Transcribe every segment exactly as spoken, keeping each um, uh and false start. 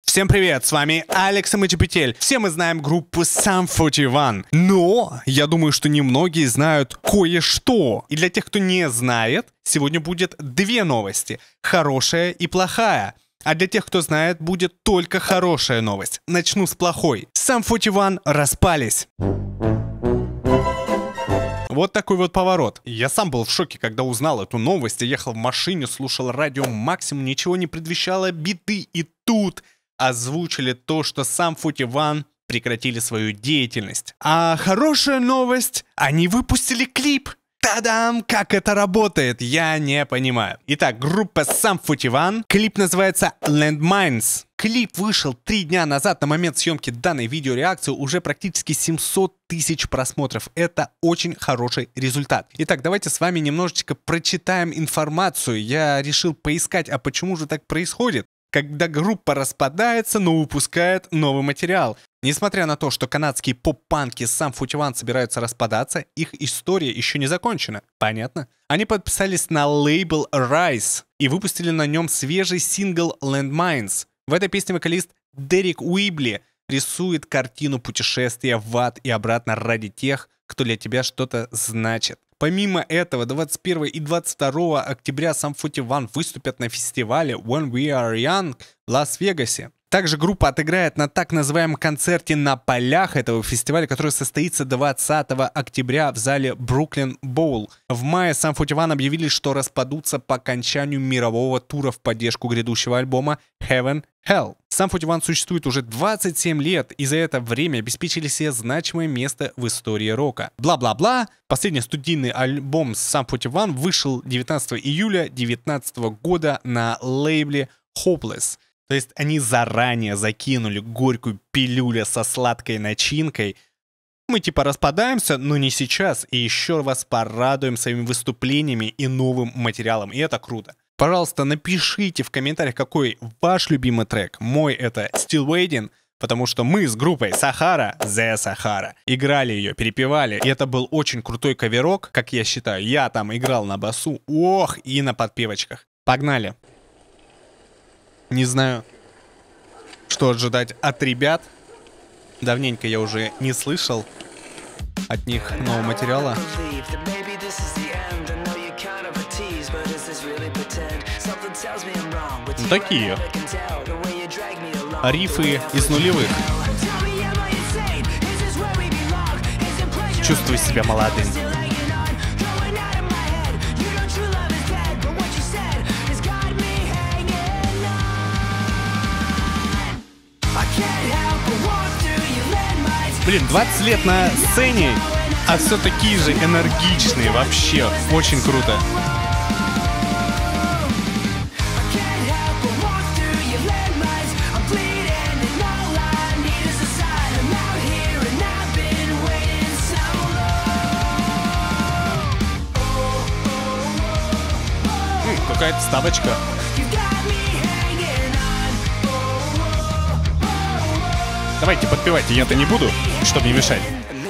Всем привет, с вами Алекс Мачепетель. Все мы знаем группу Сам форти ван, но я думаю, что немногие знают кое-что. И для тех, кто не знает, сегодня будет две новости, хорошая и плохая. А для тех, кто знает, будет только хорошая новость. Начну с плохой. Сам форти ван распались. Вот такой вот поворот. Я сам был в шоке, когда узнал эту новость. Я ехал в машине, слушал радио Максимум, ничего не предвещало беды. И тут озвучили то, что Сам форти ван прекратили свою деятельность. А хорошая новость, они выпустили клип. Та-дам! Как это работает, я не понимаю. Итак, группа Сам форти ван, клип называется Landmines. Клип вышел три дня назад. На момент съемки данной видеореакции уже практически семьсот тысяч просмотров. Это очень хороший результат. Итак, давайте с вами немножечко прочитаем информацию. Я решил поискать, а почему же так происходит, когда группа распадается, но выпускает новый материал. Несмотря на то, что канадские поп-панки Сам форти ван собираются распадаться, их история еще не закончена. Понятно? Они подписались на лейбл Rise и выпустили на нем свежий сингл Landmines. В этой песне вокалист Дерек Уибли рисует картину путешествия в ад и обратно ради тех, кто для тебя что-то значит. Помимо этого, двадцать первого и двадцать второго октября Сам форти ван выступят на фестивале When We Are Young в Лас-Вегасе. Также группа отыграет на так называемом концерте на полях этого фестиваля, который состоится двадцатого октября в зале Brooklyn Bowl. В мае Сам форти ван объявили, что распадутся по окончанию мирового тура в поддержку грядущего альбома Heaven Hell. Сам форти ван существует уже двадцать семь лет, и за это время обеспечили себе значимое место в истории рока. Бла-бла-бла. Последний студийный альбом Сам форти ван вышел девятнадцатого июля две тысячи девятнадцатого года на лейбле Hopeless. То есть они заранее закинули горькую пилюлю со сладкой начинкой. Мы типа распадаемся, но не сейчас. И еще вас порадуем своими выступлениями и новым материалом. И это круто. Пожалуйста, напишите в комментариях, какой ваш любимый трек. Мой это Still Waiting, потому что мы с группой Sahara, The Sahara, играли ее, перепевали. И это был очень крутой каверок, как я считаю. Я там играл на басу, ох, и на подпевочках. Погнали. Не знаю, что ожидать от ребят. Давненько я уже не слышал от них нового материала. Ну, такие рифы из нулевых. Чувствую себя молодым. Блин, двадцать лет на сцене, а все такие же энергичные, вообще, очень круто. М, какая-то ставочка. Давайте подпевайте, я-то не буду, чтобы не мешать.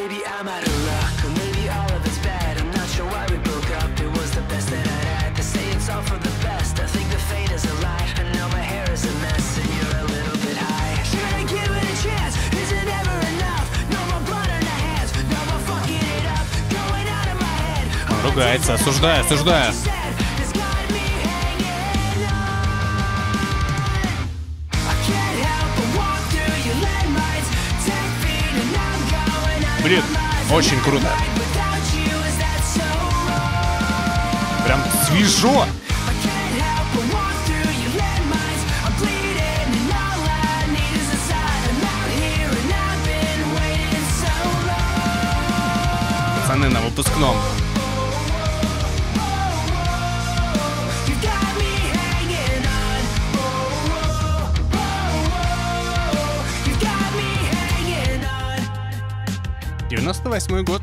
Он ругается, осуждаю, осуждаю. Блин, очень круто. Прям свежо. Пацаны на выпускном. девяносто восьмой год.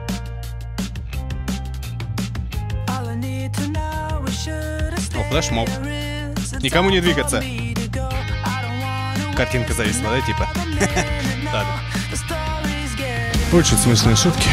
О, флешмоб. Никому не двигаться. Картинка зависла, да, типа? Ладно. Очень смешные шутки.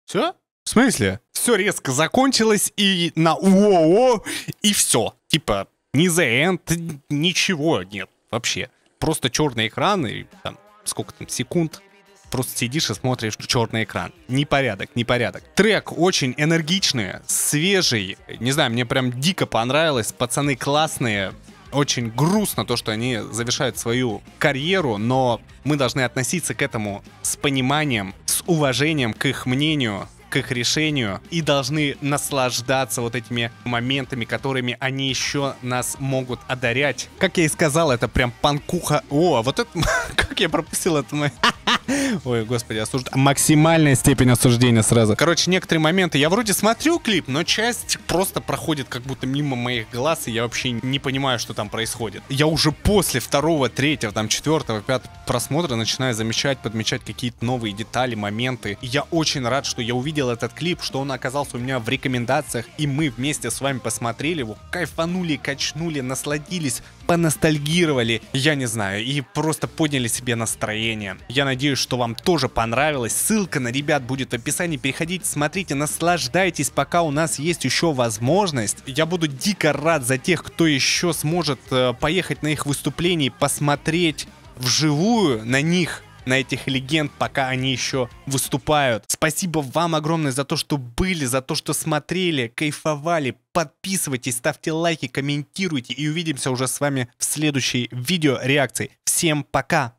Все? В смысле? Все резко закончилось и на ООО, и все. Типа, ни the end, ничего нет вообще. Просто черный экран и там, сколько там, секунд. Просто сидишь и смотришь черный экран. Непорядок, непорядок. Трек очень энергичный, свежий. Не знаю, мне прям дико понравилось. Пацаны классные. Очень грустно то, что они завершают свою карьеру, но мы должны относиться к этому с пониманием, с уважением к их мнению, к их решению, и должны наслаждаться вот этими моментами, которыми они еще нас могут одарять. Как я и сказал, это прям панкуха. О, а вот это... Как я пропустил это мое... Ой, господи, осуждаю. Максимальная степень осуждения сразу. Короче, некоторые моменты я вроде смотрю клип, но часть просто проходит как будто мимо моих глаз, и я вообще не понимаю, что там происходит. Я уже после второго, третьего, там, четвертого, пятого просмотра начинаю замечать, подмечать какие-то новые детали, моменты. И я очень рад, что я увидел этот клип, что он оказался у меня в рекомендациях, и мы вместе с вами посмотрели его, кайфанули, качнули, насладились, поностальгировали, я не знаю, и просто подняли себе настроение. Я надеюсь, что вам тоже понравилось. Ссылка на ребят будет в описании. Переходите, смотрите, наслаждайтесь, пока у нас есть еще возможность. Я буду дико рад за тех, кто еще сможет э, поехать на их выступление, посмотреть вживую на них, на этих легенд, пока они еще выступают. Спасибо вам огромное за то, что были, за то, что смотрели, кайфовали. Подписывайтесь, ставьте лайки, комментируйте, и увидимся уже с вами в следующей видео реакции. Всем пока!